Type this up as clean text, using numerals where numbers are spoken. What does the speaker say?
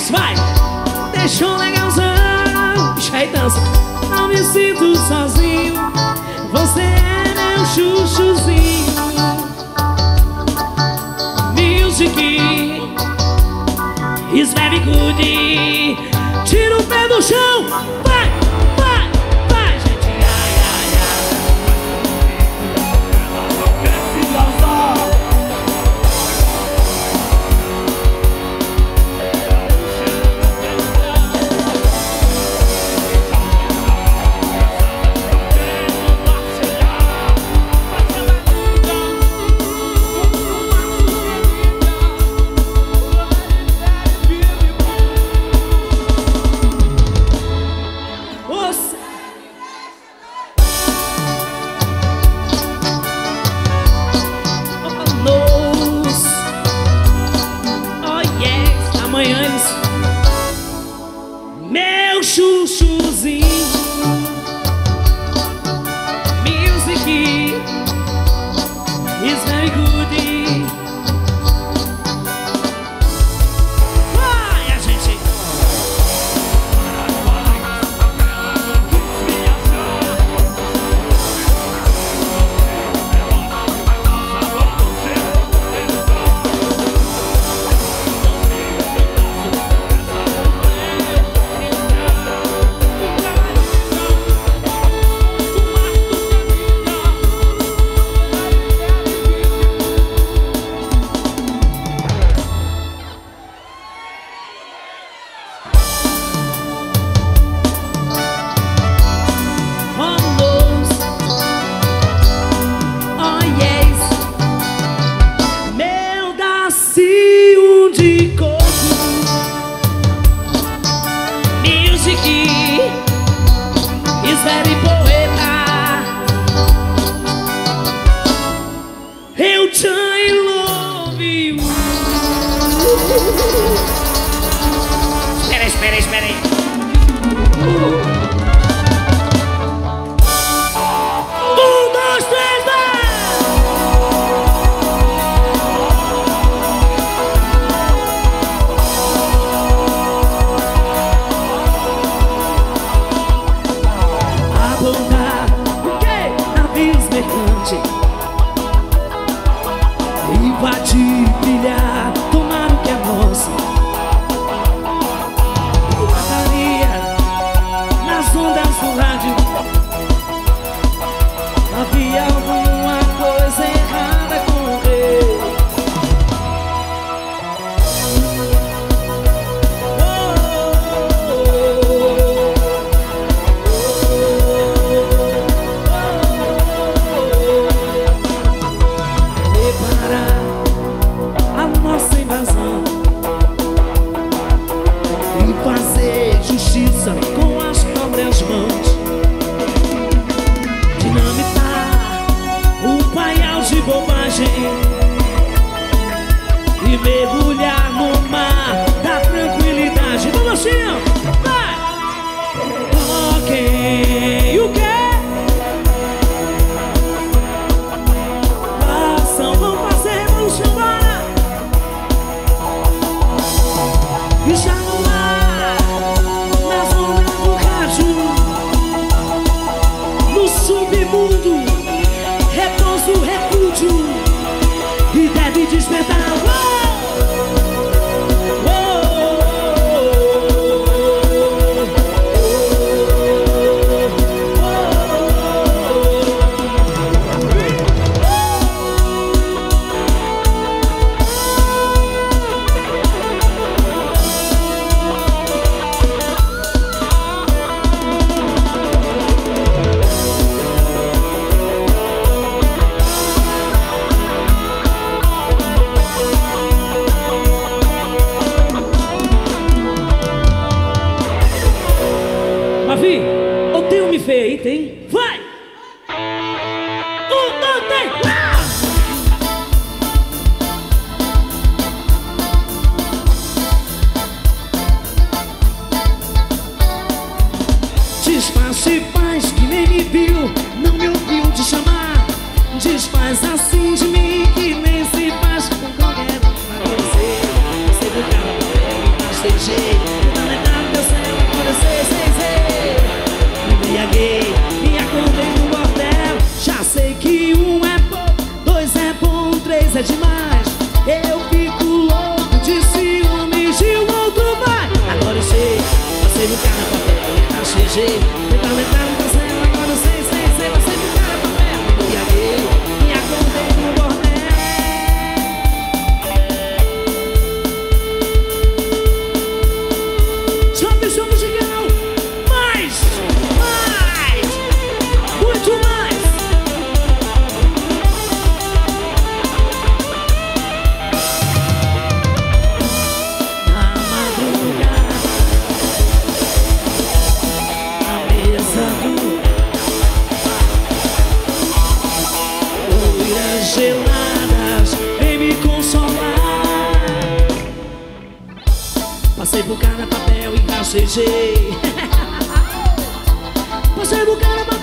Alex, vai! Deixa um legalzão, puxa e dança. Não me sinto sozinho, você é meu chuchuzinho. Music is very good. Tira o pé do chão, vai, vai, vai, gente. Ai, ai, ai. Meu chuchuzinho. Music is very good. Vai, a gente. Very poeta. Eu te love you. Espera aí. Dois, três, e bate brilhar, tomar o que é nosso. Padaria nas ondas do rádio. Havia alguma coisa errada com ele. Com as próprias mãos, dinamitar o paial de bobagem e mergulhar no mar da tranquilidade. Vamos assim, vai! Ok, o quê? Vamos fazer revolução agora. E já não há submundo, repouso, repúdio, e deve despertar. Mavi, eu tenho me feito, hein? Vai! Dois, três! Desfaz de paz que nem me viu, não me ouviu te chamar. Desfaz assim de mim que nem se faz com qualquer um. Você do cara, mas tem jeito. é demais. Eu fico louco de ciúmes e o outro vai. Agora eu sei, passei no cara papel e cachejei. Tentando fazendo, agora eu sei, passei no cara papel. Me aguei, me acordei no bordel. Sobe o som musical, mais, muito mais. Na madrugada, na mesa do loiras geladas, vem me consolar. Passei por cada papel e rastejei. Passei por cada papel